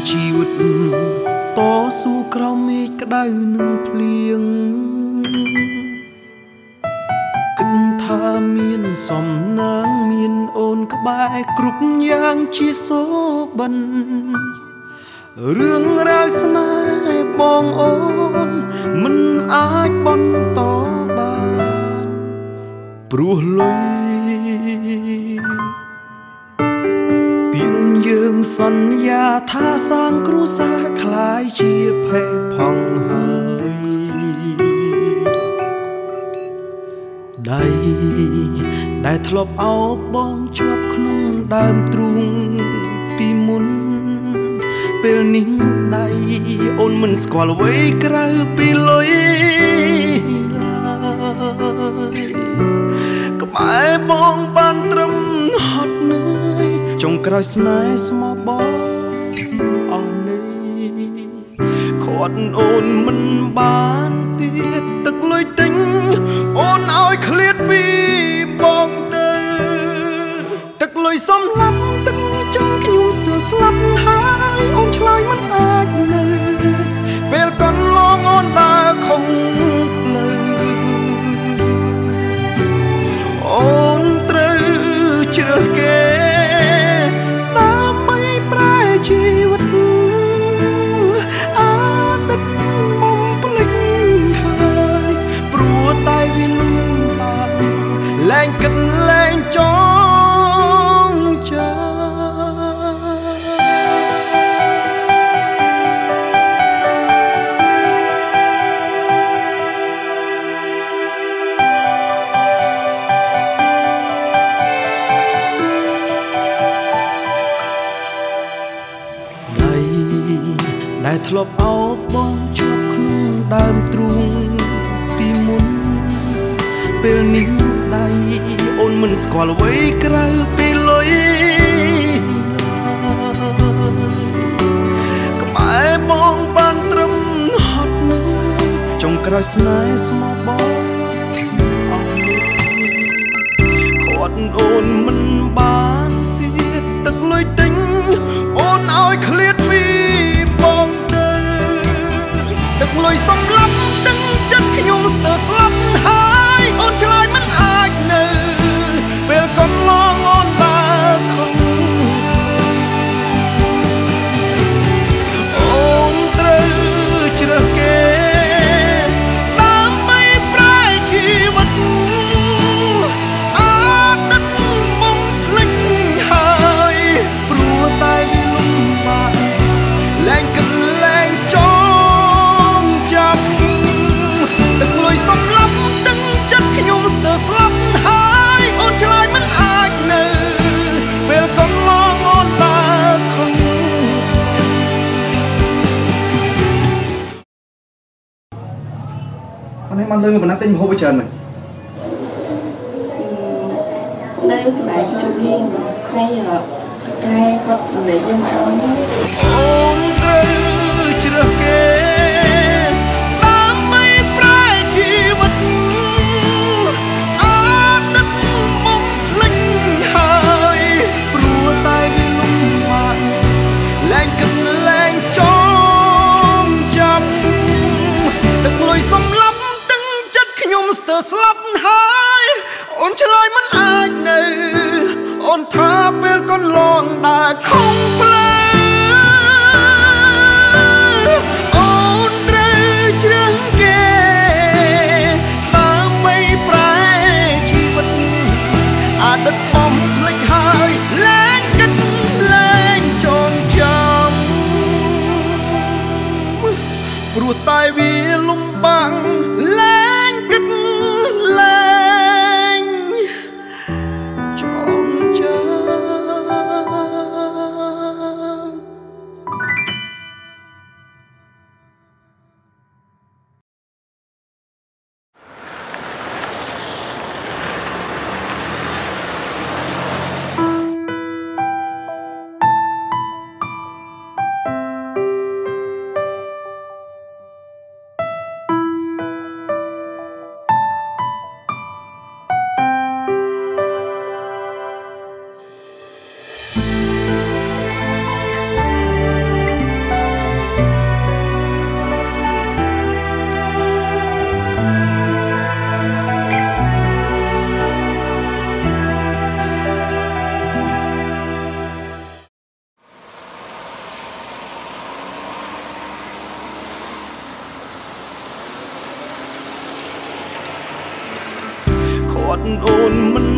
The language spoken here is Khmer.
ជីវិតតស៊ូក្រោមមេឃក្តៅនឹងភ្លៀងគិតថាមានសំណាងមានអូនក្បែរគ្រប់យ៉ាងជាសូបិនរឿងរ៉ាវស្នេហ៍បងអូនមិនអាចបន្តបានព្រោះលុយពីយើងសន្យាថាសាងគ្រួសារคล้ายជាភេទផងហើយដៃដែលធ្លាប់អោបបងជាប់ក្នុងដើមទ្រូងពីមុនពេលនេះដៃអូនមិនស្គាល់អ្វីក្រៅពីលុយក្បែរបងបានត្រឹមហត់នឿយចុងក្រោយស្នេហ៍ស្មោះបងអស់នេះខាត់អូនមិនបានទៀតទឹកលុយទិញអូនឲ្យឃ្លាតពីបងទៅទឹកលុយសំឡាប់ទឹកចឹងខ្ញុំស្ទើរស្លាប់ហើយអូនឆ្លើយមិនអាចនៅពេលកន្លងអូនដើរខំផ្លូវអូនត្រូវជ្រើសគេដើម្បីប្រែជីវិតអាទិត្យបំភ្លេចហើយព្រោះតែវាលំបាកលែងគិតលែងចងចាំដែលធ្លាប់អោបបងជាប់ក្នុងដើមទ្រូងពីមុនពេលនេះដៃអូនមិនស្គាល់អ្វីក្រៅពីលុយក្បែរបងបានត្រឹមហត់នឿយចុងក្រោយស្នេហ៍ស្មោះបងអស់ខាត់អូនមិនបានទៀតទឹកលុយទិញអូនឲ្យឃ្លាតពីបងទៅទឹកលុយសំឡាប់ទឹកចិត្តខ្ញុំស្ទើរស្លាប់ហើយអូនឆ្លើយមិនអាចនៅពេលកន្លងអូនដើរខំអូនត្រូវជ្រើសគេដើម្បីប្រែជីវិតអាទិត្យបំភ្លេចហើយព្រោះតែវាលំបាកលែងគិតលែងចងចាំទឹកលុយសំឡាប់ទឹកចិត្តខ្ញុំស្ទើរស្លាប់ហើយអូនឆ្លើយមិនអាចនៅពេលកន្លងអូនដើរខំអានេះមិនលើមិនណាទិញមហូបច្រើនមែននៅក្បែរជុំរៀងហើយតែគាត់និយាយយើងមកអូនត្រូវជ្រើសគេដើម្បីប្រែជីវិតអាទិត្យបំភ្លេចហើយព្រោះតែវាលំបាកលែងគិតលែងចងចាំទឹកលុយសំឡាប់ទឹកចិត្តខ្ញុំស្ទើរស្លាប់ហើយអូនឆ្លើយមិនអាចនៅអូនថាពេលកន្លងដើរខំផ្លូវអូនត្រូវជ្រើសគេដើម្បីប្រែជីវិតអតីតបំភ្លេចហើយលែងគិតលែងចងចាំព្រោះតែវាលំបាកលែងគិតលែងចងចាំត់អូនមិន